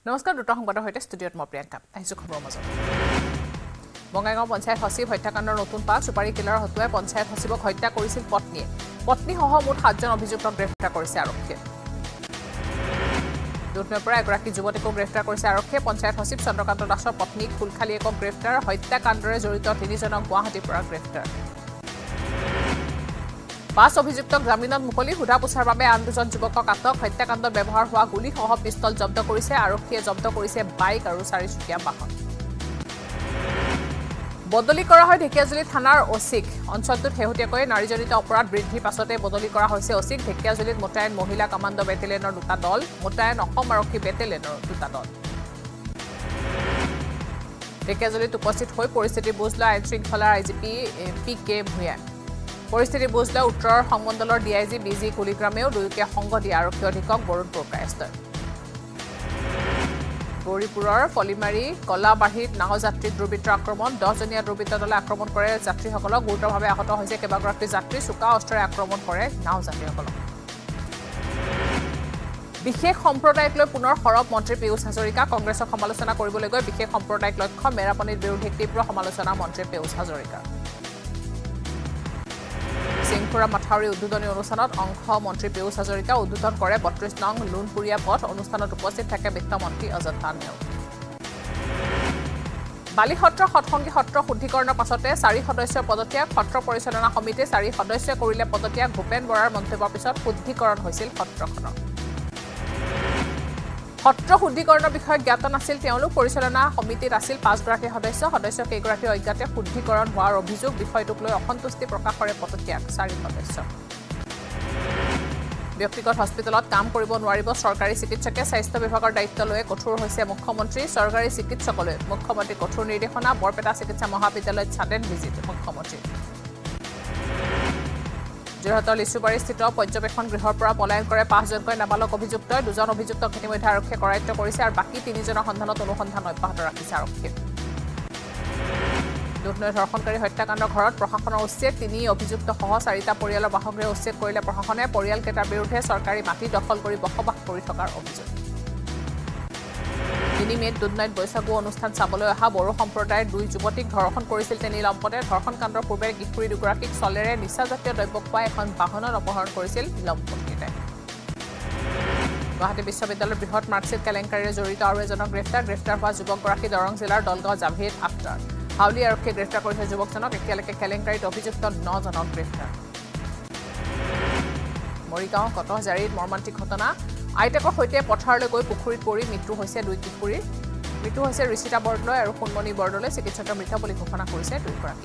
নমস্কাৰ দুটা সংবাদৰ সৈতে ষ্টুডিঅত মই প্ৰিয়ংকা আহিছো খবৰ মাজত বঙাইগাঁও পঞ্চায়ত সচিব হত্যাকাণ্ডৰ নতুন পাক সুপাৰী কিলাৰ হতুৱাই পঞ্চায়ত সচিবক হত্যা কৰিছিল পত্নী সহ মুঠ 7জন অভিযুক্তক গ্ৰেপ্তাৰ কৰিছে আৰক্ষীয়ে দুধনৈৰ পৰা এগৰাকী যুৱতীকো গ্ৰেপ্তাৰ কৰিছে আৰক্ষীয়ে পঞ্চায়ত সচিব চন্দ্ৰকান্ত দাসৰ পত্নী খুলখালীয়েকক গ্ৰেপ্তাৰ হত্যাকাণ্ডৰে জড়িত 3জনক গুৱাহাটীৰ পৰা গ্ৰেপ্তাৰ 5 অভিযুক্তক জামিনত মুকলি হুদা পুছাৰ বাবে আন 2জন যুৱকক আটক হত্যাকাণ্ডত ব্যৱহাৰ হোৱা গুলি সহ পিস্তল জব্দ কৰিছে আৰক্ষীয়ে জব্দ কৰিছে বাইক আৰু 4চকীয়া বাহন বদলি কৰা হয় ঢেকিয়াজুলি থানাৰ ওসিক অঞ্চলটোত হেহতিয়াকৈ নাৰীজনিত অপৰাধ বৃদ্ধি পাছতে বদলি কৰা হৈছে ওসিক ঢেকিয়াজুলিত মোতায়েন মহিলা কমাণ্ডো বেটেলিয়নৰ দুটা দল মোতায়েন অসম আৰক্ষী বেটেলিয়নৰ দুটা দল ঢেকিয়াজুলিত উপস্থিত হৈ পৰিস্থিতি বুজ লৈ আইন শৃংখলাৰ আইজিপি পি.কে. ভূঞা পৰিস্থিতি বুজ লৈ উত্তৰ সংমণ্ডলৰ ডিআইজি বিজি কুলিগ্ৰামেও দুয়োকে সংগ দিয়া আৰক্ষী অধীক্ষক বৰুণ প্ৰকাশৰ গৌৰীপুৰৰ ফলিমাৰী কলাবাঢ়িত নাওযাত্ৰীত দুৰ্বৃত্তৰ আক্ৰমণ 10জনীয়া দুৰ্বৃত্ত দলে আক্ৰমণ কৰে যাত্ৰীসকলক গুৰুতৰভাৱে আহত হৈছে কেইবাগৰাকী যাত্ৰী চোকা অস্ত্ৰৰে আক্ৰমণ কৰে নাওযাত্ৰীসকলক বিশেষ সম্প্ৰদায়ক লৈ পুনৰ সৰব মন্ত্ৰী পিয়ুষ হাজৰিকা কংগ্ৰেছক সমালোচনা কৰিবলৈ গৈ বিশেষ সম্প্ৰদায়ক লক্ষ্য মেৰাপনীৰ বিৰুদ্ধে তীব্ৰ সমালোচনা মন্ত্ৰী পিয়ুষ হাজৰিকা সিংপুৰা মাথাউৰি উদ্বোধনী অনুষ্ঠানত অংশ মন্ত্ৰী পিয়ুষ হাজৰিকা উদ্বোধন কৰে 32 নং লুনপুৰীয়া পথ অনুষ্ঠানত উপস্থিত থাকে বিত্তমন্ত্ৰী অজন্তা নেওগ বালি সত্ৰ সৎসংগী সত্ৰ শুদ্ধিকৰণৰ পাছতে 4 সদস্যৰ পদত্যাগ সত্ৰ পৰিচালনা সমিতিয়ে 4 সদস্য কৰিলে পদত্যাগ ভূপেন বৰাৰ মন্তব্যৰ পিছত শুদ্ধিকৰণ হৈছিল সত্ৰখনৰ সত্ৰ শুদ্ধিকৰণৰ বিষয়ে জ্ঞাত নাছিল তেওঁলোক পৰিচালনা সমিতিত আছিল 5গৰাকী সদস্য কেইগৰাকী অজ্ঞাতে শুদ্ধিকৰণ হোৱাৰ অভিযোগ বিষয়টোক লৈ অসন্তুষ্টি প্ৰকাশৰে পদত্যাগ 4 সদস্য ব্যক্তিগত হস্পিটেলত কাম কৰিব নোৱাৰিব চৰকাৰী চিকিৎসকে স্বাস্থ্য বিভাগৰ দায়িত্ব লৈ কঠোৰ হৈছে মুখ্যমন্ত্ৰী চৰকাৰী চিকিৎসকলৈ মুখ্যমন্ত্ৰী কঠোৰ নিৰ্দেশনা বৰপেটা চিকিৎসা মহাবিদ্যালয়ত ছাডেন ভিজিট মুখ্যমন্ত্ৰী যোৰহাটৰ লিচুবাৰীস্থিত পৰ্যবেক্ষণ গৃহৰ পৰা পলায়ন কৰে 5জনকৈ নাবালক অভিযুক্ত 2জন অভিযুক্তক ইতিমধ্যে আৰক্ষীয়ে কৰায়ত্ব কৰিছে আৰু বাকী 3জনৰ সন্ধানত অনুসন্ধান অব্যাহত ৰাখিছে আৰক্ষীয়ে দুধনৈৰ ধৰ্ষণকাৰী হত্যাকাণ্ডৰ ঘৰত প্ৰশাসনৰ উচ্ছেদ 3 অভিযুক্ত সহ 4টা পৰিয়ালৰ বাসগৃহ উচ্ছেদ কৰিলে প্ৰশাসনে পৰিয়ালকেইটাৰ বিৰুদ্ধে চৰকাৰী মাটি দখল কৰি বসবাস কৰি থকাৰ অভিযোগ 3 মে'ত দুধনৈত বৈশাগু অনুষ্ঠান চাবলৈ অহা বড়ো সম্প্ৰদায়ৰ 2 যুৱতীক ধৰ্ষণ কৰিছিল তিনি লম্পটে ধৰ্ষণ কাণ্ডৰ পূৰ্বে কিশোৰী দুগৰাকীক চলেৰে নিচাজাতীয় দ্ৰব্য খোৱাই এখন বাহনত অপহৰণ কৰিছিল লম্পটকেইটাই গুৱাহাটী বিশ্ববিদ্যালয়ৰ বৃহৎ মাৰ্কশ্বিট কেলেংকাৰীৰে জড়িত আৰু এজনক গ্ৰেপ্তাৰ হোৱা যুৱকগৰাকী দৰং জিলাৰ দলগাঁও জাভেদ আখতাৰ হাউলি আৰক্ষীয়ে গ্ৰেপ্তাৰ কৰিছে যুৱকজনক এতিয়ালৈকে কেলেংকাৰীত অভিযুক্ত 9জনক গ্ৰেপ্তাৰ মৰিগাঁও কটহজাৰীত মৰ্মান্তিক ঘটনা আইতাকৰ সৈতে পথাৰলৈ গৈ পুখুৰীত পৰি মৃত্যু হৈছে 2 কিশোৰীৰ মৃত্যু হৈছে ঋষিতা বৰদলৈ আৰু সুনমণি বৰদলৈ চিকিৎসকে মৃত বুলি ঘোষণা কৰিছে 2গৰাকী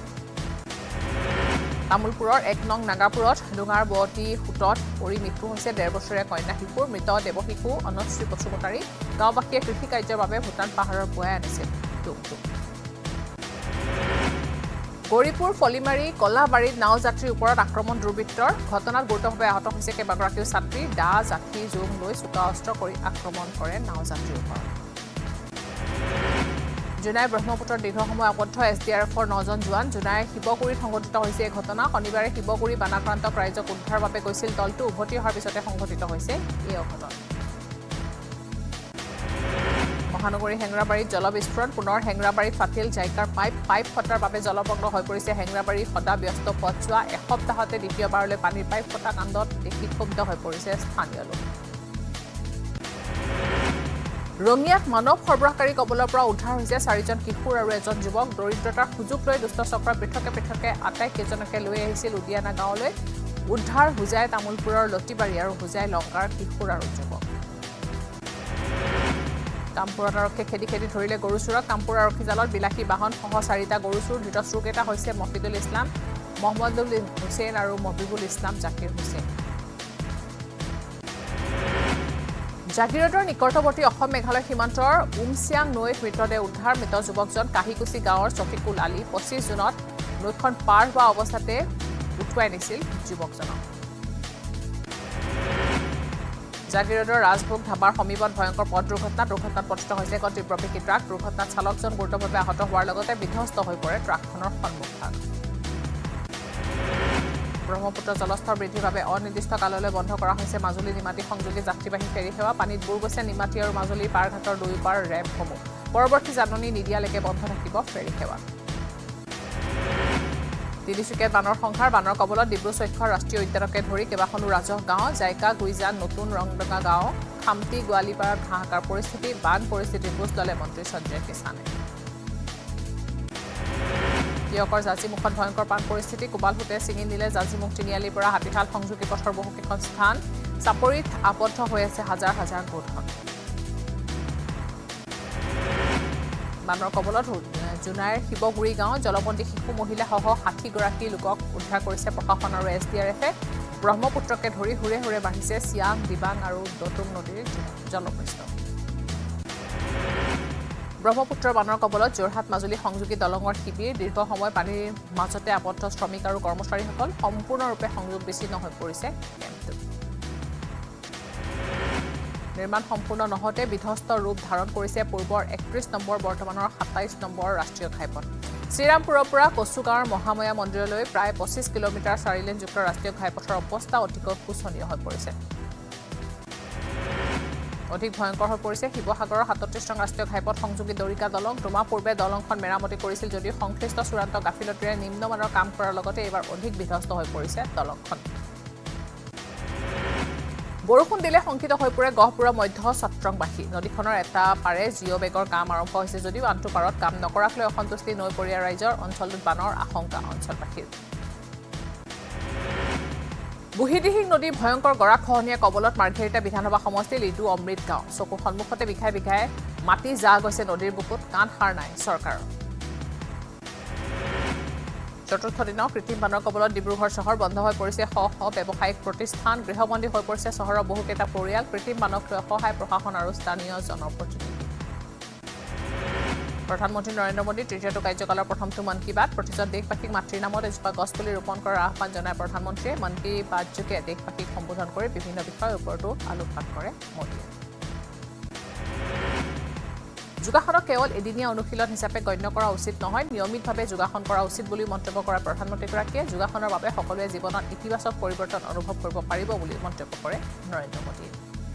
তামুলপুৰৰ 1 নং নাগাপুৰত ডুঙাৰ বতী সুতত পৰি মৃত্যু হৈছে 1.5 বছৰীয়া কন্যা শিশুৰ মৃত দেৱশিশু অনশ্ৰী বসুমতাৰী গাঁওবাসীয়ে কৃষি কাৰ্যৰ বাবে ভূটান পাহাৰৰ পুৱাই আনিছিল গৌৰীপুৰ ফলিমাৰী কলাবাৰীত নাওযাত্ৰীৰ ওপৰত আক্ৰমণ দুৰ্বৃত্তৰ ঘটনাত গুৰুতৰভাৱে আহত হৈছে কেইবাগৰাকীও ছাত্ৰী দা জাঠি জোং লৈ চোকা অস্ত্ৰ কৰি আক্ৰমণ কৰে নাওযাত্ৰীৰ ওপৰত জুনাই ব্ৰহ্মপুত্ৰৰ দীৰ্ঘ সময় আবদ্ধ SDRFৰ 9জন জোৱান জুনাই শিৱগুৰিত সংঘটিত হৈছে এই ঘটনা শনিবাৰে শিৱগুৰি বানাক্ৰান্তক ৰাইজক উদ্ধাৰৰ বাবে গৈছিল দলটো উভতি অহাৰ পিছতে সংঘটিত হৈছে এই অঘটন মহানগৰী হেংৰাবাৰীত জলবিস্ফোৰণ পুনৰ হেংৰাবাৰীত ফাটিল জাইকাৰ পাইপ ফটাৰ বাবে জলমগ্ন হৈ পৰিছে হেংৰাবাৰী সদা ব্যস্ত পথছোৱা এসপ্তাহতে দ্বিতীয়বাৰলৈ পানীৰ পাইপ ফটা কাণ্ডত দেখি ক্ষুব্ধ হৈ পৰিছে স্থানীয় লোক ৰঙিয়াত মানৱ সৰবৰাহকাৰী কবলৰ পৰা উদ্ধাৰ হৈছে 4জন কিশোৰ আৰু এজন যুৱক দৰিদ্ৰতাৰ সুযোগ লৈ দুষ্ট চক্ৰৰ পৃথকে আটাইকেইজনকে লৈ আহিছিল উদিয়ানা গাঁৱলৈ উদ্ধাৰ হুজাই তামুলপুৰৰ লতিবাৰী আৰু হুজাই লংকাৰ কিশোৰ আৰু যুৱক কামপুৰত আৰক্ষীয়ে খেদি ধৰিলে গৰু চোৰক কামপুৰ আৰক্ষী জালত বিলাসী বাহন সহ 4টা গৰু চোৰ ধৃত চোৰকেইটা হৈছে মফিদুল ইছলাম মহম্মদুল হুছেইন আৰু মহিবুল ইছলাম জাকিৰ হুছেইন জাগিৰোডৰ নিকটৱৰ্তী অসম মেঘালয় সীমান্তৰ উমচিয়াং নৈত মৃতদেহ উদ্ধাৰ মৃত যুৱকজন কাহিকুচি গাঁৱৰ চফিকুল আলী 25 জুনত নৈখন পাৰ হোৱা অৱস্থাতে উঠুৱাই নিছিল যুৱকজনক জাগিৰোডৰ ৰাজভোগ ধাবাৰ সমীপত ভয়ংকৰ পথ দুৰ্ঘটনাত পতিত হৈছে এক তীব্ৰবেগী ট্ৰাক দুৰ্ঘটনাত চালকজন গুৰুতৰভাৱে আহত হোৱাৰ লগতে বিধ্বস্ত হৈ পৰে ট্ৰাকখনৰ সন্মুখভাগ ব্ৰহ্মপুত্ৰ জলস্তৰ বৃদ্ধিৰ বাবে অনিৰ্দিষ্ট কাললৈ বন্ধ কৰা হৈছে মাজুলী নিমাতী সংযোগী যাত্ৰীবাহী ফেৰী সেৱা পানীত বুৰ গৈছে নিমাতী আৰু মাজুলী পাৰঘাটৰ দুয়োপাৰ ৰেম্পসমূহ পৰৱৰ্তী জাননী নিদিয়ালৈকে বন্ধ থাকিব ফেৰী সেৱা তিনিচুকীয়াত বানৰ সংহাৰ বানৰ কবলত ডিব্ৰু চৈখোৱা ৰাষ্ট্ৰীয় উদ্যানকে ধৰি কেইবাখনো ৰাজহ গাঁও জাইকা গুইজান নতুন ৰংডঙা গাঁও খামটি গোৱালিপাৰাত হাহাকাৰ পৰিস্থিতি বান পৰিস্থিতিৰ বুজ ল'লে মন্ত্ৰী সঞ্জয় কিষাণে তিয়কৰ জাজিমুখত ভয়ংকৰ বান পৰিস্থিতি কোবালহুতে ছিঙি নিলে জাজিমুখ তিনিআলিৰ পৰা হাতীশাল সংযোগী পথৰ বহুকেইখন স্থান চাপৰিত আবদ্ধ হৈ আছে হাজাৰ হাজাৰ গোটখন বানৰ কবলত জুনাইৰ শিৱগুৰি গাঁও জলবন্দী শিশু মহিলাসহ ৬০ গৰাকী লোকক উদ্ধাৰ কৰিছে প্ৰশাসন আৰু SDRFে ব্ৰহ্মপুত্ৰকে ধৰি হুৰে হুৰে বাঢ়িছে চিয়াং দিবাং আৰু দতুং নদীৰ জলপৃষ্ঠ ব্ৰহ্মপুত্ৰৰ বানৰ কবলত যোৰহাট মাজুলী সংযোগী দলঙৰ শিবিৰ দীৰ্ঘ সময় পানীৰ মাজতে আবদ্ধ শ্ৰমিক আৰু কৰ্মচাৰীসকল সম্পূৰ্ণৰূপে সংযোগ বিচ্ছিন্ন হৈ পৰিছে কেম্পটো নিৰ্মাণ সম্পূৰ্ণ নহওঁতে বিধ্বস্ত ৰূপ ধাৰণ কৰিছে পূৰ্বৰ ৩১ নম্বৰ বৰ্তমানৰ ২৭ নম্বৰ ৰাষ্ট্ৰীয় ঘাইপথ শ্ৰীৰামপুৰৰ পৰা কচুগাঁৱৰ মহাময়া মন্দিৰলৈ প্ৰায় ২৫ কিলোমিটাৰ ৪ লেনযুক্ত ৰাষ্ট্ৰীয় ঘাইপথৰ অৱস্থা অতিকৈ শোচনীয় হৈ পৰিছে অধিক ভয়ংকৰ হৈ পৰিছে শিৱসাগৰৰ ৩৭ নং ৰাষ্ট্ৰীয় ঘাইপথ সংযোগী দৰিকা দলং দুমাহ পূৰ্বে দলংখন মেৰামতি কৰিছিল যদিও সংশ্লিষ্ট চূড়ান্ত গাফিলতিৰে নিম্নমানৰ কাম কৰাৰ লগতে এইবাৰ অধিক বিধ্বস্ত হৈ পৰিছে দলংখন বৰষুণ দিলে শংকিত হৈ পৰে গহপুৰৰ মধ্য চত্ৰংবাসী নদীখনৰ এটা পাৰে জিঅ' বেগৰ কাম আৰম্ভ হৈছে যদিও আনটো পাৰত কাম নকৰাক লৈ অসন্তুষ্টি নৈপৰীয়া ৰাইজৰ অঞ্চলটোত বানৰ আশংকা অঞ্চলবাসীৰ বুহিদিহিং নদীৰ ভয়ংকৰ গৰাখহনীয়া কবলত মাৰ্ঘেৰিটা বিধানসভা সমষ্টি লিডু অমৃত গাঁও চকুৰ সন্মুখতে বিঘাই বিঘাই মাটি যা গৈছে নদীৰ বুকুত কাণ সাৰ নাই চৰকাৰৰ চতুৰ্থ দিনৰ কৃত্ৰিম বানৰ কবলত ডিব্ৰুগড় চহৰ বন্ধ হৈ পৰিছে শ শ ব্যৱসায়িক প্ৰতিষ্ঠান গৃহবন্দী হৈ পৰিছে চহৰৰ বহুকেইটা পৰিয়াল কৃত্ৰিম বানক লৈ অসহায় প্ৰশাসন আৰু স্থানীয় জনপ্ৰতিনিধি প্ৰধানমন্ত্ৰী নৰেন্দ্ৰ মোদী তৃতীয়টো কাৰ্যকালৰ প্ৰথমটো মন কী বাত প্ৰতিজন দেশবাসীক মাতৃৰ নামত এজোপা গছপুলি ৰোপণ কৰাৰ আহ্বান জনায় প্ৰধানমন্ত্ৰীয়ে মন কী বাতযোগে দেশবাসীক সম্বোধন কৰি বিভিন্ন বিষয়ৰ ওপৰতো আলোকপাত কৰে মোদীয়ে যোগাসনক কেৱল এদিনীয়া অনুশীলন হিচাপে গণ্য কৰা উচিত নহয় নিয়মিতভাৱে যোগাসন কৰা উচিত বুলি মন্তব্য কৰা প্ৰধানমন্ত্ৰীগৰাকীয়ে যোগাসনৰ বাবে সকলোৱে জীৱনত ইতিবাচক পৰিৱৰ্তন অনুভৱ কৰিব পাৰিব বুলি মন্তব্য কৰে নৰেন্দ্ৰ মোদীয়ে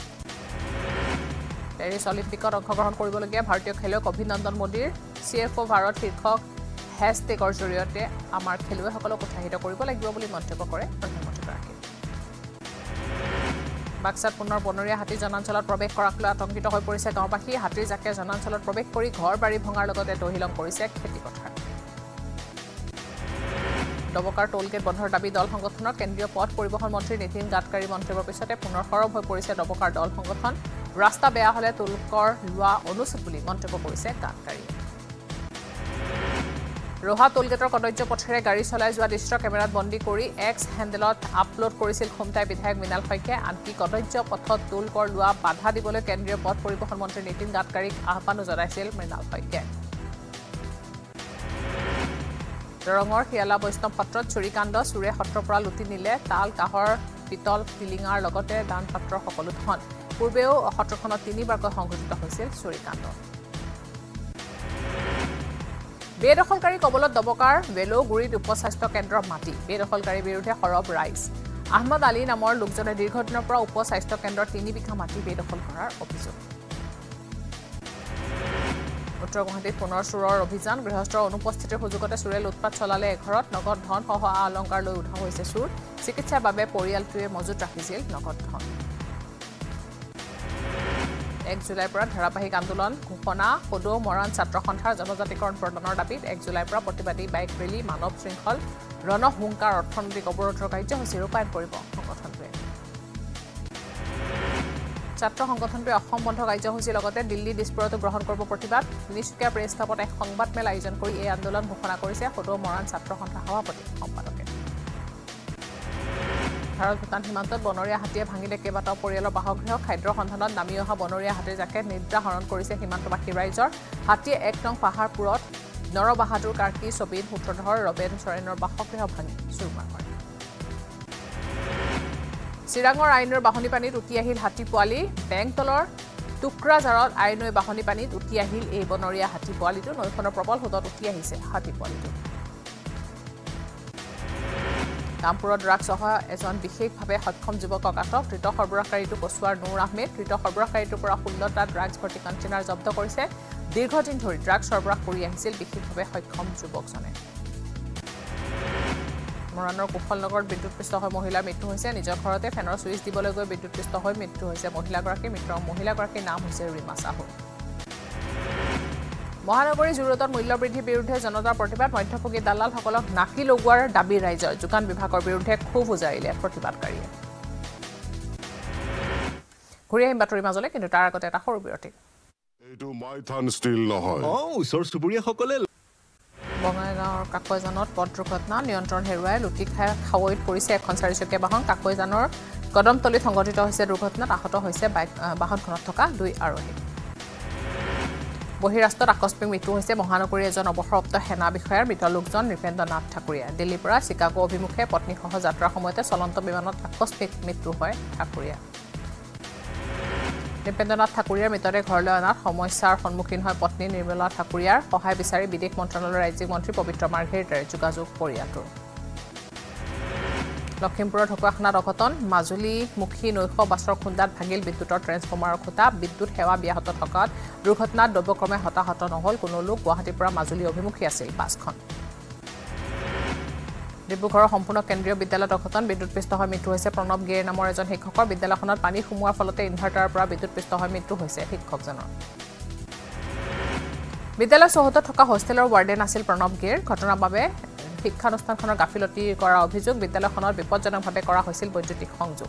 পেৰিছ অলিম্পিকত অংশগ্ৰহণ কৰিবলগীয়া ভাৰতীয় খেলুৱৈক অভিনন্দন মোদীৰ CFO ভাৰত শীৰ্ষক হেশ্বটেগৰ জৰিয়তে আমাৰ খেলুৱৈসকলক উৎসাহিত কৰিব লাগিব বুলি মন্তব্য কৰে প্ৰধানমন্ত্ৰীগৰাকীয়ে বাক্সাত পুনৰ বনৰীয়া হাতী জনাঞ্চলত প্ৰৱেশ কৰাক লৈ আতংকিত হৈ পৰিছে গাঁওবাসী হাতীৰ জাকে জনাঞ্চলত প্ৰৱেশ কৰি ঘৰ বাৰী ভঙাৰ লগতে তহিলং কৰিছে খেতিপথাৰ ডবকাৰ টোলগেট বন্ধৰ দাবী দল সংগঠনৰ কেন্দ্ৰীয় পথ পৰিবহণ মন্ত্ৰী নীতিন গাডকাৰী মন্তব্যৰ পিছতে পুনৰ সৰব হৈ পৰিছে ডবকাৰ দল সংগঠন ৰাস্তা বেয়া হলে টোলকৰ লোৱা অনুচিত বুলি মন্তব্য কৰিছে গাডকাৰীয়ে ৰহা টোলগেটৰ কদৰ্য পথেৰে গাড়ী চলাই যোৱা দৃশ্য কেমেৰাত বন্দী কৰি এক্স হেণ্ডেলত আপলোড কৰিছিল খুমটাই বিধায়ক মৃণাল শইকীয়াই আনকি কদৰ্য পথত টোলকৰ লোৱা বাধা দিবলৈ কেন্দ্ৰীয় পথ পৰিবহণ মন্ত্ৰী নীতিন গাডকাৰীক আহ্বানো জনাইছিল মৃণাল শইকীয়াই দৰঙৰ শিয়ালা বৈষ্ণৱ সত্ৰত চুৰিকাণ্ড চুৰে সত্ৰৰ পৰা লুটি নিলে তাল কাহৰ পিতল টিলিঙাৰ লগতে দান পাত্ৰৰ সকলো ধন পূৰ্বেও সত্ৰখনত 3বাৰকৈ সংঘটিত হৈছিল চুৰিকাণ্ড বেদখলকাৰী কবলত দবকাৰ বেলৌগুৰিত উপস্বাস্থ্য কেন্দ্ৰৰ মাটি বেদখলকাৰীৰ বিৰুদ্ধে সৰব ৰাইজ আহমদ আলী নামৰ লোকজনে দীৰ্ঘদিনৰ পৰা উপস্বাস্থ্য কেন্দ্ৰৰ 3 বিঘা মাটি বেদখল কৰাৰ অভিযোগ উত্তৰ গুৱাহাটীত পুনৰ চোৰৰ অভিযান গৃহস্থৰ অনুপস্থিতিৰ সুযোগতে চোৰে লুটপাট চলালে এঘৰত নগদ ধন সহ অলংকাৰ লৈ উঠা হৈছে চোৰ চিকিৎসাৰ বাবে পৰিয়ালটোৱে মজুত ৰাখিছিল নগদ ধন 1 জুলাইৰ পৰা ধাৰাবাহিক আন্দোলন ঘোষণা সদৌ মৰাণ ছাত্ৰ সন্থাৰ জনজাতিকৰণ প্ৰদানৰ দাবীত 1 জুলাইৰ পৰা প্ৰতিবাদী বাইক ৰেলী মানৱ শৃংখল ৰণহুংকাৰ অৰ্থনৈতিক অৱৰোধৰ কাৰ্যসূচী ৰূপায়ণ কৰিব সংগঠনটোৱে ছাত্ৰ সংগঠনটোৱে অসম বন্ধ কাৰ্যসূচীৰ লগতে দিল্লী দিছপুৰতো গ্ৰহণ কৰিব প্ৰতিবাদ তিনিচুকীয়া প্ৰেছ ক্লাবত এক সংবাদমেল আয়োজন কৰি এই আন্দোলন ঘোষণা কৰিছে সদৌ মৰাণ ছাত্ৰ সন্থাৰ সভাপতি সম্পাদকে ভাৰত ভূটান সীমান্তত বনৰীয়া হাতীয়ে ভাঙিলে কেইবাটাও পৰিয়ালৰ বাসগৃহ খাদ্যৰ সন্ধানত নামি অহা বনৰীয়া হাতীৰ জাকে নিদ্ৰা হৰণ কৰিছে সীমান্তবাসী ৰাইজৰ হাতীয়ে 1 নং পাহাৰপুৰত নৰবাহাদুৰ কাৰ্কি ছবিৰ সূত্ৰধৰ ৰবেন চৰেনৰ বাসগৃহ ভাঙি চুৰমাৰ কৰে চিৰাঙৰ আইনৰ বাহনী পানীত উটি আহিল হাতী পোৱালি বেংতলৰ টুকুৰাজাৰত আইনৈ বাহনী পানীত উটি আহিল এই বনৰীয়া হাতী পোৱালিটো নৈখনৰ প্ৰবল সোঁতত উটি আহিছে হাতী পোৱালিটো কামপুৰত ড্ৰাগছসহ এজন বিশেষভাৱে সক্ষম যুৱকক আটক ধৃত সৰবৰাহকাৰীটো কচুৱাৰ নুৰ আহমেদ ধৃত সৰবৰাহকাৰীটোৰ পৰা 16টা ড্ৰাগছ ভৰ্তি কণ্টেইনাৰ জব্দ কৰিছে দীৰ্ঘদিন ধৰি ড্ৰাগছ সৰবৰাহ কৰি আহিছিল বিশেষভাৱে সক্ষম যুৱকজনে মৰাণৰ কুশলনগৰত বিদ্যুৎপৃষ্ট হৈ মহিলাৰ মৃত্যু হৈছে নিজৰ ঘৰতে ফেনৰ ছুইচ দিবলৈ গৈ বিদ্যুৎপৃষ্ট হৈ মৃত্যু হৈছে মহিলাগৰাকীৰ নাম হৈছে ৰীমা সাহু মহানগৰী জুৰুটত মূল্য বৃদ্ধিৰ বিৰুদ্ধে জনতাৰ প্ৰতিবাদ মধ্যভোগী দালালসকলক নাকি লগোৱাৰ দাবী ৰাইজৰ যোগান বিভাগৰ বিৰুদ্ধে ক্ষোভ উজাৰিলে প্ৰতিবাদকাৰীয়ে ঘূৰি আহিম বাতৰিৰ মাজলৈ কিন্তু তাৰ আগতে এটা সৰু বিৰতি এইটো মাইথান ষ্টিল নহয় ওচৰ চুবুৰীয়াসকলে বঙাইগাঁৱৰ কাকৈজানত পথ দুৰ্ঘটনা নিয়ন্ত্ৰণ হেৰুৱাই লুটি খাই খাৱৈত পৰিছে এখন চাৰিচকীয়া বাহন কাকৈজানৰ কদমতলীত সংঘটিত হৈছে দুৰ্ঘটনাত আহত হৈছে বাহনখনত থকা 2 আৰোহী বহিৰাষ্ট্ৰত আকস্মিক মৃত্যু হৈছে মহানগৰীৰ এজন অৱসৰপ্ৰাপ্ত সেনা বিষয়াৰ মৃত লোকজন নৃপেন্দ্ৰ নাথ ঠাকুৰীয়া দিল্লীৰ পৰা চিকাগো অভিমুখে পত্নীসহ যাত্ৰাৰ সময়তে চলন্ত বিমানত আকস্মিক মৃত্যু হয় ঠাকুৰীয়া নৃপেন্দ্ৰ নাথ ঠাকুৰীয়াৰ মৃতদেহ ঘৰলৈ অনাত সমস্যাৰ সন্মুখীন হয় পত্নী নিৰ্মলা ঠাকুৰীয়াৰ সহায় বিচাৰি বিদেশ মন্ত্ৰালয়ৰ ৰাজ্যিক মন্ত্ৰী পবিত্ৰ মাৰ্ঘেৰিটাৰে যোগাযোগ পৰিয়ালটোৰ লখিমপুৰৰ ঢকুৱাখানাত অঘটন মাজুলীমুখী নৈশ বাছৰ খুন্দাত ভাগিল বিদ্যুতৰ ট্ৰেন্সফৰ্মাৰৰ খুঁটা বিদ্যুৎ সেৱা ব্যাহত থকাত দুৰ্ঘটনাত দ্ৰব্যক্ৰমে হতাহত নহল কোনো লোক গুৱাহাটীৰ পৰা মাজুলী অভিমুখী আছিল বাছখন ডিব্ৰুগড়ৰ সম্পূৰ্ণ কেন্দ্ৰীয় বিদ্যালয়ত অঘটন বিদ্যুৎপৃষ্ট হৈ মৃত্যু হৈছে প্ৰণৱ গেৰ নামৰ এজন শিক্ষকৰ বিদ্যালয়খনত পানী সোমোৱাৰ ফলতে ইনভাৰ্টাৰৰ পৰা বিদ্যুৎপৃষ্ট হৈ মৃত্যু হৈছে শিক্ষকজনৰ বিদ্যালয় চৌহদত থকা হোষ্টেলৰ ৱাৰ্ডেন আছিল প্ৰণৱ গেৰ ঘটনাৰ বাবে শিক্ষানুষ্ঠানখনৰ গাফিলতি কৰাৰ অভিযোগ বিদ্যালয়খনত বিপদজনকভাৱে কৰা হৈছিল বৈদ্যুতিক সংযোগ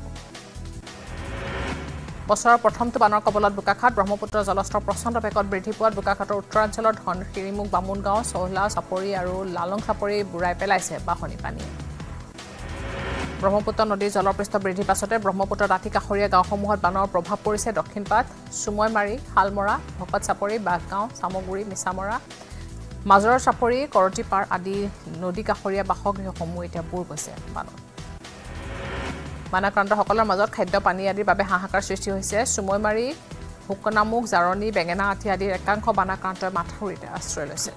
বছৰৰ প্ৰথমটো বানৰ কবলত বোকাখাত ব্ৰহ্মপুত্ৰৰ জলস্তৰ প্ৰচণ্ড বেগত বৃদ্ধি পোৱাত বোকাখাতৰ উত্তৰাঞ্চলৰ ধনশিৰিমুখ বামুণগাঁও চৌহলা চাপৰি আৰু লালং চাপৰি বুৰাই পেলাইছে বাহনী পানীয়ে ব্ৰহ্মপুত্ৰ নদীৰ জলপৃষ্ঠ বৃদ্ধিৰ পাছতে ব্ৰহ্মপুত্ৰৰ দাঁতি কাষৰীয়া গাঁওসমূহত বানৰ প্ৰভাৱ পৰিছে দক্ষিণপাট সুময়মাৰী শালমৰা ভকত চাপৰি বাঘগাঁও চামগুৰি মিছামৰা মাজৰৰ চাপৰি কৰতিপাৰ আদি নদী কাষৰীয়া বাসগৃহসমূহ এতিয়া বুৰ গৈছে বানাক্ৰান্তসকলৰ মাজত খাদ্য পানী আদিৰ বাবে হাহাকাৰ সৃষ্টি হৈছে সুময়মাৰী হুকনামুখ জাৰণী বেঙেনা আঠি আদিৰ একাংশ বানাক্ৰান্তই মাথাউৰিতে আশ্ৰয় লৈছে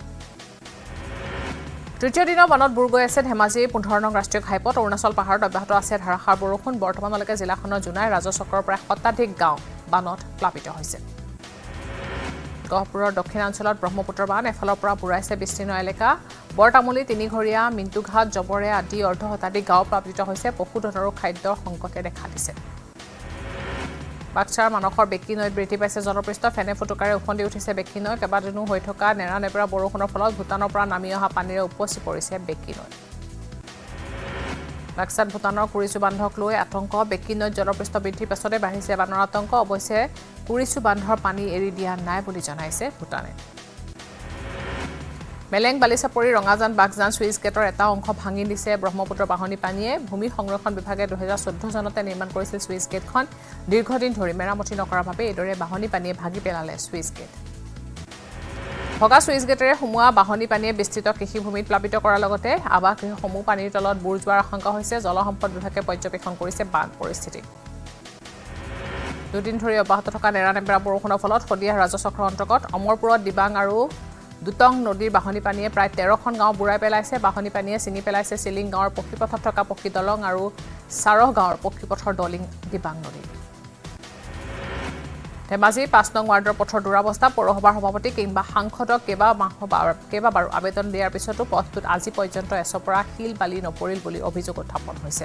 তৃতীয় দিনৰ বানত বুৰ গৈ আছে ধেমাজি 15 নং ৰাষ্ট্ৰীয় ঘাইপথ অৰুণাচল পাহাৰত অব্যাহত আছে ধাৰাসাৰ বৰষুণ বৰ্তমানলৈকে জিলাখনৰ জোনাই ৰাজচক্ৰৰ প্ৰায় শতাধিক গাঁও বানত প্লাবিত হৈছে গহপুৰৰ দক্ষিণাঞ্চলত ব্ৰহ্মপুত্ৰৰ বান এফালৰ পৰা বুৰাইছে বিস্তীৰ্ণ এলেকা বৰতামুলী তিনিঘৰীয়া মিণ্টুঘাট জবৰে আদি অৰ্ধশতাধিক গাঁও প্লাবিত হৈছে পশুধনৰো খাদ্যৰ সংকটে দেখা দিছে বাক্সাৰ মানসৰ বেকি নৈত বৃদ্ধি পাইছে জলপৃষ্ঠ ফেনে ফুটুকাৰে উফন্দি উঠিছে বেকি নৈ কেইবাদিনো হৈ থকা নেৰানেপেৰা বৰষুণৰ ফলত ভূটানৰ পৰা নামি অহা পানীৰে উপচি পৰিছে বেকি নৈ বাক্সাত ভূটানৰ কুৰিচু বান্ধক লৈ আতংক বেকি নৈত জলপৃষ্ঠ বৃদ্ধিৰ পাছতে বাঢ়িছে বানৰ আতংক অৱশ্যে কুৰিচু বান্ধৰ পানী এৰি দিয়া নাই বুলি জনাইছে ভূটানে মেলেং বালিচাপৰি ৰঙাজান বাগজান সুইচ গেটৰ এটা অংশ ভাঙি দিছে ব্ৰহ্মপুত্ৰৰ বাহনী পানীয়ে ভূমি সংৰক্ষণ বিভাগে 2014 চনতে নিৰ্মাণ কৰিছিল সুইচ গেটখন দীৰ্ঘদিন ধৰি মেৰামতি নকৰাৰ বাবে এইদৰে বাহনী পানীয়ে ভাগি পেলালে সুইচ গেট ভগা সুইচ গেটেৰে সোমোৱা বাহনী পানীয়ে বিস্তৃত কৃষিভূমিত প্লাবিত কৰাৰ লগতে আৱাসগৃহসমূহ পানীৰ তলত বুৰ যোৱাৰ আশংকা হৈছে জলসম্পদ বিভাগে পৰ্যবেক্ষণ কৰিছে বান পৰিস্থিতি দুদিন ধৰি অব্যাহত থকা নেৰানেপেৰা বৰষুণৰ ফলত সদিয়া ৰাজচক্ৰৰ অন্তৰ্গত অমৰপুৰত দিবাং আৰু দুটং নদীৰ বাহনী পানীয়ে প্ৰায় 13খন গাঁও বুৰাই পেলাইছে বাহনী পানীয়ে ছিঙি পেলাইছে চিলিং গাঁৱৰ পক্ষীপথত থকা পক্ষী দলং আৰু চাৰহ গাঁৱৰ পক্ষীপথৰ দলিং দিবাং নদী ধেমাজি 5 নং ৱাৰ্ডৰ পথৰ দুৰাৱস্থা পৌৰসভাৰ সভাপতি কিংবা সাংসদক কেইবাবাৰো আবেদন দিয়াৰ পিছতো পথটোত আজি পৰ্যন্ত এচপৰা শিল বালি নপৰিল বুলি অভিযোগ উত্থাপন হৈছে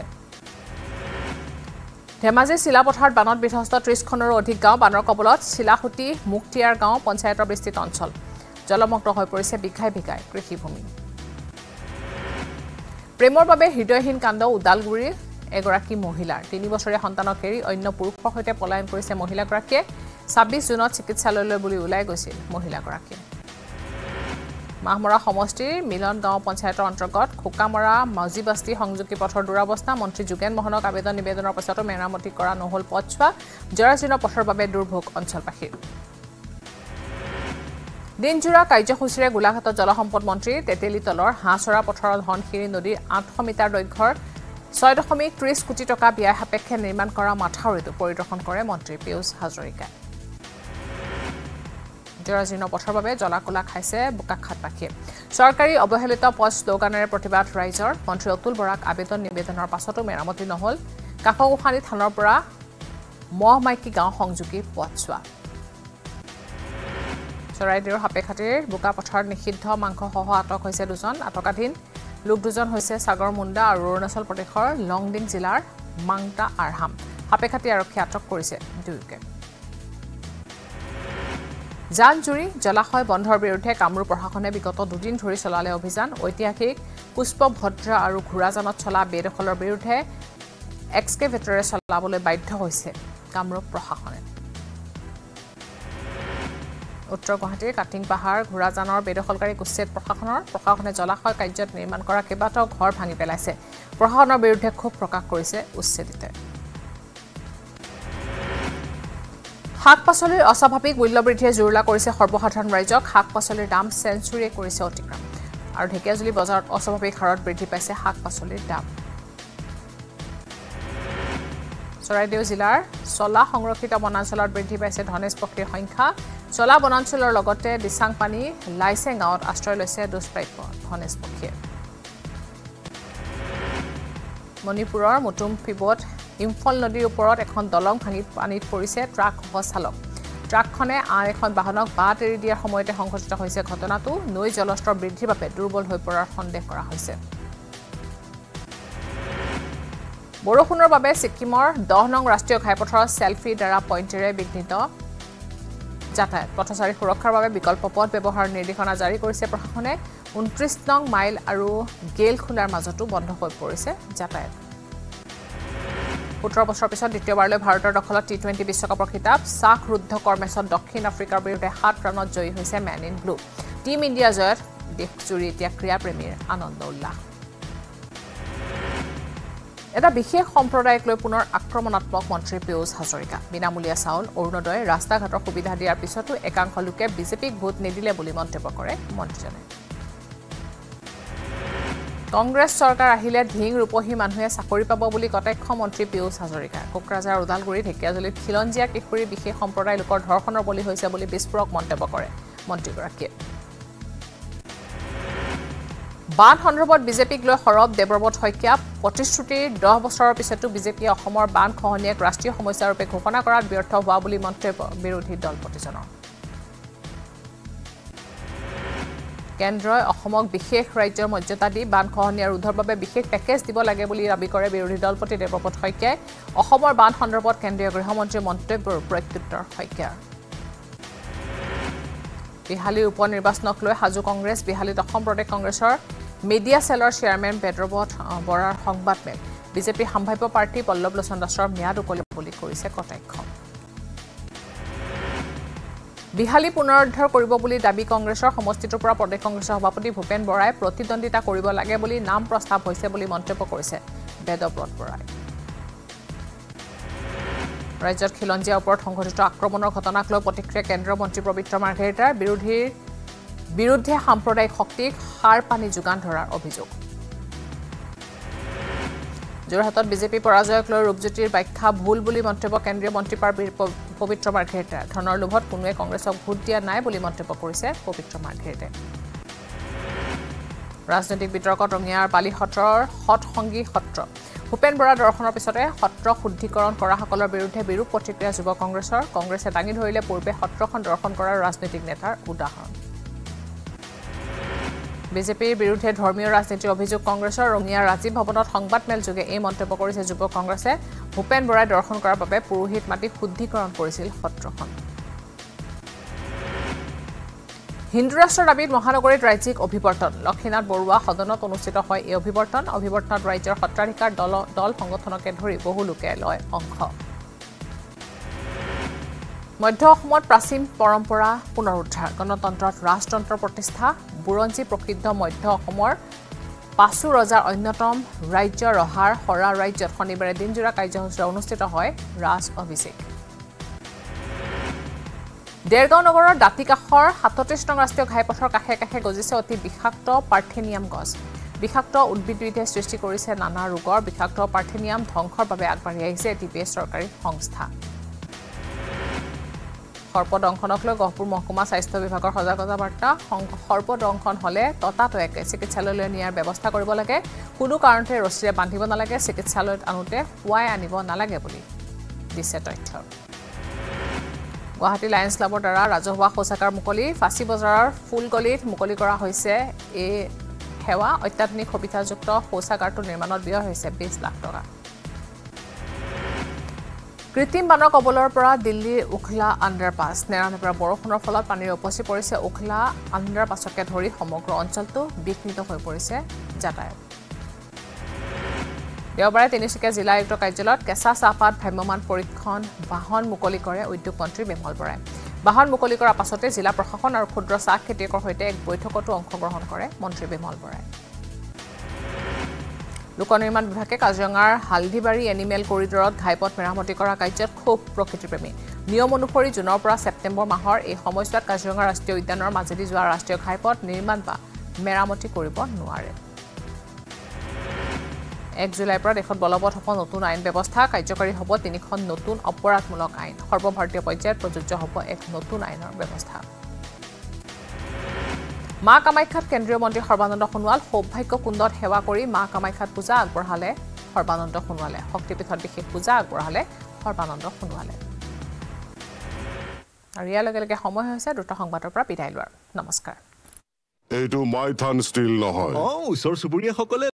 ধেমাজি চিলাপথাৰত বানত বিধ্বস্ত 30খনৰো অধিক গাঁও বানৰ কবলত চিলাহুটি মুক্তিয়াৰ গাঁও পঞ্চায়তৰ বিস্তৃত অঞ্চল জলমগ্ন হৈ পৰিছে বিঘাই বিঘাই কৃষিভূমি প্ৰেমৰ বাবে হৃদয়হীন কাণ্ড উদালগুৰিৰ এগৰাকী মহিলাৰ 3 বছৰীয়া সন্তানক এৰি অন্য পুৰুষৰ সৈতে পলায়ন কৰিছে মহিলাগৰাকীয়ে 26 জুনত চিকিৎসালয়লৈ বুলি ওলাই গৈছিল মহিলাগৰাকী মাহমৰা সমষ্টিৰ মিলন গাঁও পঞ্চায়তৰ অন্তৰ্গত খোকামৰা মজিবাস্তি সংযোগী পথৰ দুৰাৱস্থা মন্ত্ৰী যোগেন মোহনক আবেদন নিবেদনৰ পাছতো মেৰামতি কৰা নহল পথছোৱা জৰাজীৰ্ণ পথৰ বাবে দুৰ্ভোগ অঞ্চলবাসীৰ দিনজোৰা কাৰ্যসূচীৰে গোলাঘাটত জলসম্পদ মন্ত্ৰী তেতেলীতলৰ হাঁহচৰা পথাৰৰ ধনশিৰি নদীৰ 800 মিটাৰ দৈৰ্ঘ্যৰ 6.30 কোটি টকা ব্যয় সাপেক্ষে নিৰ্মাণ কৰা মাথাউৰিটো পৰিদৰ্শন কৰে মন্ত্ৰী পীয়ুষ হাজৰিকাই জৰাজীৰ্ণ পথৰ বাবে জলাকলা খাইছে বোকাখাতবাসীয়ে চৰকাৰী অৱহেলিত পথ শ্লোগানেৰে প্ৰতিবাদ ৰাইজৰ মন্ত্ৰী অতুল বৰাক আবেদন নিবেদনৰ পাছতো মেৰামতি নহল কাকগোসানী থানৰ পৰা মহমাইকি গাঁও সংযোগী পথছোৱা চৰাইদেউৰ হাপেখাটিৰ বোকা পথাৰত নিষিদ্ধ মাংসসহ আটক হৈছে দুজন আটকাধীন লোক দুজন হৈছে সাগৰ মুণ্ডা আৰু অৰুণাচল প্ৰদেশৰ লংডিং জিলাৰ মাংটা আৰহাম হাপেখাটি আৰক্ষী আটক কৰিছে দুয়োকে জানজুৰি জলাশয় বন্ধৰ বিৰুদ্ধে কামৰূপ প্ৰশাসনে বিগত দুদিন ধৰি চলালে অভিযান ঐতিহাসিক পুষ্পভদ্ৰা আৰু ঘোঁৰাজানত চলা বেদখলৰ বিৰুদ্ধে এক্সকেভেটৰে চলাবলৈ বাধ্য হৈছে কামৰূপ প্ৰশাসনে উত্তৰ গুৱাহাটীৰ কাটিং পাহাৰ ঘোঁৰাজানৰ বেদখলকাৰী উচ্ছেদ প্ৰশাসনে জলাশয় কাৰ্যত নিৰ্মাণ কৰা কেইবাটাও ঘৰ ভাঙি পেলাইছে প্ৰশাসনৰ বিৰুদ্ধে ক্ষোভ প্ৰকাশ কৰিছে উচ্ছেদিতে শাক-পাচলিৰ অস্বাভাৱিক মূল্যবৃদ্ধিয়ে জুৰুলা কৰিছে সৰ্বসাধাৰণ ৰাইজক শাক-পাচলিৰ দাম চেঞ্চুৰীয়ে কৰিছে অতিক্ৰম আৰু ঢেকিয়াজুলি বজাৰত অস্বাভাৱিক হাৰত বৃদ্ধি পাইছে শাক-পাচলিৰ দাম চৰাইদেউ জিলাৰ চলা সংৰক্ষিত বনাঞ্চলত বৃদ্ধি পাইছে ধনেশ পক্ষীৰ সংখ্যা চলা বনাঞ্চলৰ লগতে দিচাংপানী লাইছেং গাঁৱত আশ্ৰয় লৈছে দুষ্প্ৰাপ্য ধনেশ পক্ষীয়ে মণিপুৰৰ মুটুম ফিবত ইম্ফল নদীৰ ওপৰত এখন দলং ভাঙি পানীত পৰিছে ট্ৰাকসহ চালক ট্ৰাকখনে আন এখন বাহনক বাট এৰি দিয়াৰ সময়তে সংঘটিত হৈছে ঘটনাটো নৈ জলস্তৰ বৃদ্ধিৰ বাবে দুৰ্বল হৈ পৰাৰ সন্দেহ কৰা হৈছে বৰষুণৰ বাবে ছিকিমৰ 10 নং ৰাষ্ট্ৰীয় ঘাইপথৰ চেলফি দ্বাৰা পইণ্টেৰে বিঘ্নিত যাতায়াত পথচাৰী সুৰক্ষাৰ বাবে বিকল্প পথ ব্যৱহাৰৰ নিৰ্দেশনা জাৰি কৰিছে প্ৰশাসনে 29 নং মাইল আৰু গেল খোলাৰ মাজতো বন্ধ হৈ পৰিছে যাতায়াত 17 বছৰ পিছত দ্বিতীয়বাৰলৈ ভাৰতৰ দখলত টি20 বিশ্বকাপৰ খিতাপ ৰুদ্ধকৰ মেচত দক্ষিণ আফ্ৰিকাৰ বিৰুদ্ধে 7 ৰানত জয়ী হৈছে men in blue team India জয়ত দেশজুৰি এতিয়া ক্ৰীড়াপ্ৰেমীৰ আনন্দ উল্লাস এটা বিশেষ সম্প্ৰদায়ক লৈ পুনৰ আক্ৰমণাত্মক মন্ত্ৰী পিয়ুষ হাজৰিকা বিনামূলীয়া চাউল অৰুণোদয় ৰাস্তা ঘাটৰ সুবিধা দিয়াৰ পিছতো একাংশ লোকে বিজেপিক ভোট নিদিলে বুলি মন্তব্য কৰে মন্ত্ৰীজনে কংগ্ৰেছ চৰকাৰ আহিলে ধিং ৰূপহী মানুহে চাকৰি পাব বুলি কটাক্ষ মন্ত্ৰী পিয়ুষ হাজৰিকা কোকৰাঝাৰ ওদালগুৰি ঢেকিয়াজুলিত খিলঞ্জীয়া কিশোৰী বিশেষ সম্প্ৰদায়ৰ লোকৰ ধৰ্ষণৰ বলি হৈছে বুলি বিস্ফোৰক মন্তব্য কৰে মন্ত্ৰীগৰাকীয়ে বান সন্দৰ্ভত বিজেপিক লৈ সৰব দেৱব্ৰত শইকীয়া প্ৰতিশ্ৰুতিৰ 10 বছৰৰ পিছতো বিজেপিয়ে অসমৰ বান খহনীয়াক ৰাষ্ট্ৰীয় সমস্যা ৰূপে ঘোষণা কৰাত ব্যৰ্থ হোৱা বুলি মন্তব্য বিৰোধী দল প্ৰতিজনৰ কেন্দ্ৰই অসমক বিশেষ ৰাজ্যৰ মৰ্যাদা দি বান খহনীয়া ৰোধৰ বাবে বিশেষ পেকেজ দিব লাগে বুলি দাবী কৰে বিৰোধী দলপতি দেৱব্ৰত শইকীয়াই অসমৰ বান সন্দৰ্ভত কেন্দ্ৰীয় গৃহমন্ত্ৰীৰ মন্তব্যৰ প্ৰত্যুত্তৰ শইকীয়াৰ বিহালীৰ উপ নিৰ্বাচনক লৈ হাজু কংগ্ৰেছ বিহালীত অসম প্ৰদেশ কংগ্ৰেছৰ মিডিয়া সেলৰ চেয়াৰমেন বেদ্ৰবত বৰাৰ সংবাদমেল বিজেপি সম্ভাৱ্য প্ৰাৰ্থী পল্লৱ লোচন দাসৰ ম্যাদ উকলিব বুলি কৰিছে কটাক্ষ বিহালী পুনৰুদ্ধাৰ কৰিব বুলি দাবী কংগ্ৰেছৰ সমষ্টিটোৰ পৰা প্ৰদেশ কংগ্ৰেছৰ সভাপতি ভূপেন বৰাই প্ৰতিদ্বন্দ্বিতা কৰিব লাগে বুলি নাম প্ৰস্তাৱ হৈছে বুলি মন্তব্য কৰিছে বেদব্ৰত বৰাই ৰাজ্যৰ খিলঞ্জীয়াৰ ওপৰত সংঘটিত আক্ৰমণৰ ঘটনাক লৈ প্ৰতিক্ৰিয়া কেন্দ্ৰীয় মন্ত্ৰী পবিত্ৰ মাৰ্ঘেৰিটাৰ বিৰুদ্ধে সাম্প্ৰদায়িক শক্তিক সাৰ পানী যোগান ধৰাৰ অভিযোগ যোৰহাটত বিজেপি পৰাজয়ক লৈ ৰূপজ্যোতিৰ ব্যাখ্যা ভুল বুলি মন্তব্য কেন্দ্ৰীয় মন্ত্ৰী পবিত্ৰ মাৰ্ঘেৰিটাৰ ধনৰ লোভত কোনোৱে কংগ্ৰেছক ভোট দিয়া নাই বুলি মন্তব্য কৰিছে পবিত্ৰ মাৰ্ঘেৰিটাই ৰাজনৈতিক বিতৰ্কত ৰঙিয়াৰ বালি সত্ৰৰ সৎসংগী সত্ৰ ভূপেন বৰা দৰ্শনৰ পিছতে সত্ৰ শুদ্ধিকৰণ কৰাসকলৰ বিৰুদ্ধে বিৰূপ প্ৰতিক্ৰিয়া যুৱ কংগ্ৰেছৰ কংগ্ৰেছে দাঙি ধৰিলে পূৰ্বে সত্ৰখন দৰ্শন কৰা ৰাজনৈতিক নেতাৰ উদাহৰণ বিজেপিৰ বিৰুদ্ধে ধৰ্মীয় ৰাজনীতিৰ অভিযোগ কংগ্ৰেছৰ ৰঙিয়া ৰাজীৱ ভৱনত সংবাদমেল যোগে এই মন্তব্য কৰিছে যুৱ কংগ্ৰেছে ভূপেন বৰাই দৰ্শন কৰাৰ বাবে পুৰোহিত মাতি শুদ্ধিকৰণ কৰিছিল সত্ৰখন হিন্দু ৰাষ্ট্ৰৰ দাবীত মহানগৰীত ৰাজ্যিক অভিৱৰ্তন লক্ষ্মীনাথ বৰুৱা সদনত অনুষ্ঠিত হয় এই অভিৱৰ্তনত ৰাজ্যৰ সত্ৰাধিকাৰ দল সংগঠনকে ধৰি বহু লোকে লয় অংশ মধ্য অসমত প্ৰাচীন পৰম্পৰা পুনৰুদ্ধাৰ গণতন্ত্ৰত ৰাজতন্ত্ৰ প্ৰতিষ্ঠা বুৰঞ্জী প্ৰসিদ্ধ মধ্য অসমৰ পাছু ৰজাৰ অন্যতম ৰাজ্য ৰহাৰ হৰা ৰাজ্যত শনিবাৰে দিনজোৰা কাৰ্যসূচীৰে অনুষ্ঠিত হয় ৰাজ অভিষেক দেৰগাঁও নগৰৰ দাঁতিকাষৰ 37 নং ৰাষ্ট্ৰীয় ঘাইপথৰ কাষে কাষে গজিছে অতি বিষাক্ত পাৰ্থেনিয়াম গছ বিষাক্ত উদ্ভিদবিধে সৃষ্টি কৰিছে নানা ৰোগৰ বিষাক্ত পাৰ্থেনিয়াম ধ্বংসৰ বাবে আগবাঢ়ি আহিছে এটি বেচৰকাৰী সংস্থা সৰ্পদংশনক লৈ গহপুৰ মহকুমা স্বাস্থ্য বিভাগৰ সজাগতা বাৰ্তা সৰ্পদংশন হলে ততাতৈয়াকৈ চিকিৎসালয়লৈ নিয়াৰ ব্যৱস্থা কৰিব লাগে কোনো কাৰণতে ৰছীৰে বান্ধিব নালাগে চিকিৎসালয়ত আনোতে শুৱাই আনিব নালাগে বুলি দিছে তথ্য গুৱাহাটী লায়ন্স ক্লাবৰ দ্বাৰা ৰাজহুৱা শৌচাগাৰ মুকলি ফাঁচী বজাৰৰ ফুলগলিত মুকলি কৰা হৈছে এই সেৱা অত্যাধুনিক সুবিধাযুক্ত শৌচাগাৰটো নিৰ্মাণত ব্যয় হৈছে 20 লাখ টকা কৃত্ৰিম বানৰ কবলৰ পৰা দিল্লীৰ উখলা আণ্ডাৰপাছ নেৰানেপেৰা পৰা বৰষুণৰ ফলত পানীৰ উপচি পৰিছে উখলা আণ্ডাৰপাছকে ধৰি সমগ্ৰ অঞ্চলটো বিঘ্নিত হৈ পৰিছে যাতায়াত দেওবাৰে তিনিচুকীয়া জিলা আয়ুক্ত কাৰ্যালয়ত কেঁচা চাহপাত ভ্ৰাম্যমাণ পৰীক্ষণ বাহন মুকলি কৰে উদ্যোগ মন্ত্ৰী বিমল বৰাই বাহন মুকলি কৰাৰ পাছতে জিলা প্ৰশাসন আৰু ক্ষুদ্ৰ চাহ খেতিয়কৰ সৈতে এক বৈঠকতো অংশগ্ৰহণ কৰে মন্ত্ৰী বিমল বৰাই লোকনিৰ্মাণ বিভাগে কাজিৰঙাৰ হালদিবাৰী এনিমেল কৰিডৰত ঘাইপথ মেৰামতি কৰা কাৰ্যত খুব প্ৰকৃতিপ্ৰেমী নিয়ম অনুসৰি জুনৰ পৰা ছেপ্টেম্বৰ মাহৰ এই সময়ছোৱাত কাজিৰঙা ৰাষ্ট্ৰীয় উদ্যানৰ মাজেদি যোৱা ৰাষ্ট্ৰীয় ঘাইপথ নিৰ্মাণ বা মেৰামতি কৰিব নোৱাৰে 1 জুলাইৰ পৰা দেশত বলবৎ হ'ব নতুন আইন ব্যৱস্থা কাৰ্যকৰী হ'ব তিনিখন নতুন অপৰাধমূলক আইন সৰ্বভাৰতীয় পৰ্যায়ত প্ৰযোজ্য হ'ব এক নতুন আইনৰ ব্যৱস্থা মা কামাখ্যাত কেন্দ্ৰীয় মন্ত্ৰী সৰ্বানন্দ সোণোৱাল সৌভাগ্য কুণ্ডত সেৱা কৰি মা কামাখ্যাত পূজা আগবঢ়ালে সৰ্বানন্দ সোণোৱালে শক্তিপীঠত বিশেষ পূজা আগবঢ়ালে সৰ্বানন্দ সোণোৱালে আৰু ইয়াৰ লগে লগে সময় হৈছে দ্ৰুত সংবাদৰ পৰা বিদায় লোৱাৰ নমস্কাৰ এইটো মাইথান ষ্টিল নহয় ওচৰ চুবুৰীয়াসকলে